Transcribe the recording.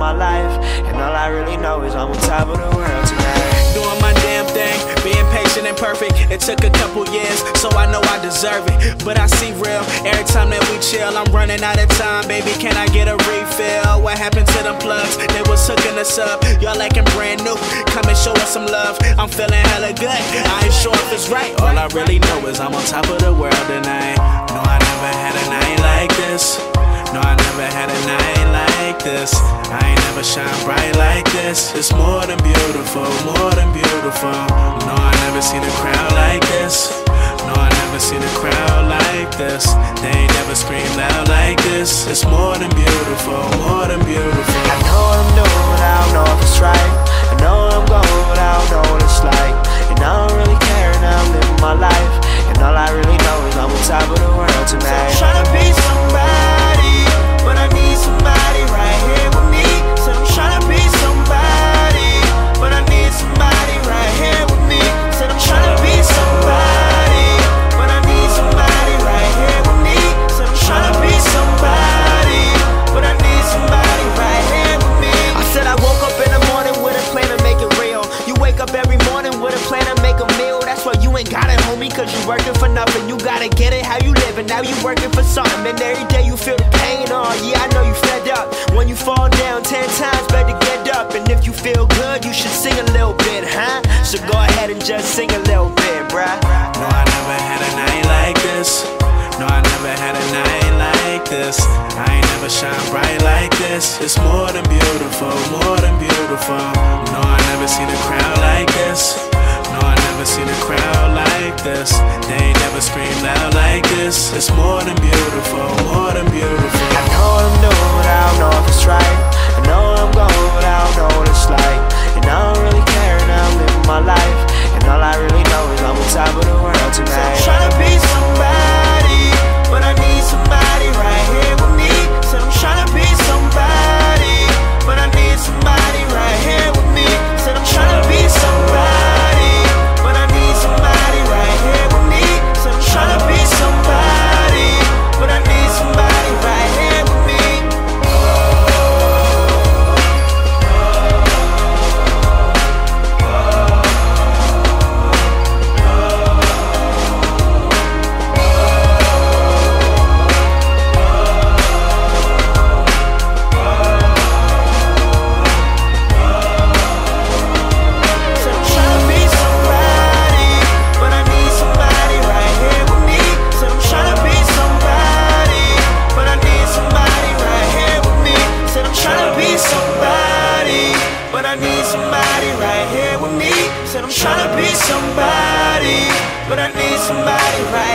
my life, and all I really know is I'm on top of the world tonight. Doing my damn thing, being patient and perfect. It took a couple years, so I know I deserve it. But I see real, every time that we chill, I'm running out of time. Baby, can I get a refill? What happened to them plugs? They was hooking us up, y'all acting brand new. Come and show us some love, I'm feeling hella good. I ain't sure if it's right, all I really know is I'm on top of the world tonight. No, I never had a night like this. No, I never had a night like this. I ain't never shine bright like this. It's more than beautiful, more than beautiful. No, I never seen a crowd like this. No, I never seen a crowd like this. They ain't never screamed loud like this. It's more than beautiful, more than beautiful. I know I'm new, but I don't know if it's right. I know I'm going, but I don't know what it's like. And I don't really care, now I'm living my life. And all I really know is I'm on top of the world tonight. So I'm tryna be somebody, but I need somebody right here with me. So I'm tryna be somebody, but I need somebody right here with me. So I'm tryna be somebody, but I need somebody right here with me. So I'm tryna be somebody, but I need somebody right here with me. I said I woke up in the morning with a plan to make it real. You wake up every morning with a plan to make a meal. That's why you ain't got it, homie, cause you working for nothing. You gotta get it how you living, now you working for something. And every day you feel the pain, oh yeah, I know you fed up. When you fall down 10 times, better get up. And if you feel good, you should sing a little bit, huh? So go ahead and just sing a little bit, bruh. No, I never had a night like this. No, I never had a night like this. I ain't never shine bright like this. It's more than beautiful, more than beautiful. No, I never seen a crowd like this. No, I never seen a crowd like this. They ain't never screamed loud like this. It's more than beautiful, more than beautiful. I know I'm new, but I don't know if it's right. I know I'm going, but I don't know what it's like. And I don't really care, now I'm living my life. And all I really know is I'm on top of the world So I'm tonight. tryna be somebody, but I need somebody right here with me. So I'm tryna be somebody, but I need somebody right here with me. So I'm tryna be somebody, but I need somebody right here with me. So I'm tryna be somebody, but I need somebody right here with me. So I'm tryna be somebody, but I need somebody right here with me. So I'm tryna be somebody, but I need somebody right here with me. So I'm tryna be somebody, but I need somebody right here with me. So I'm tryna be somebody, but I need somebody right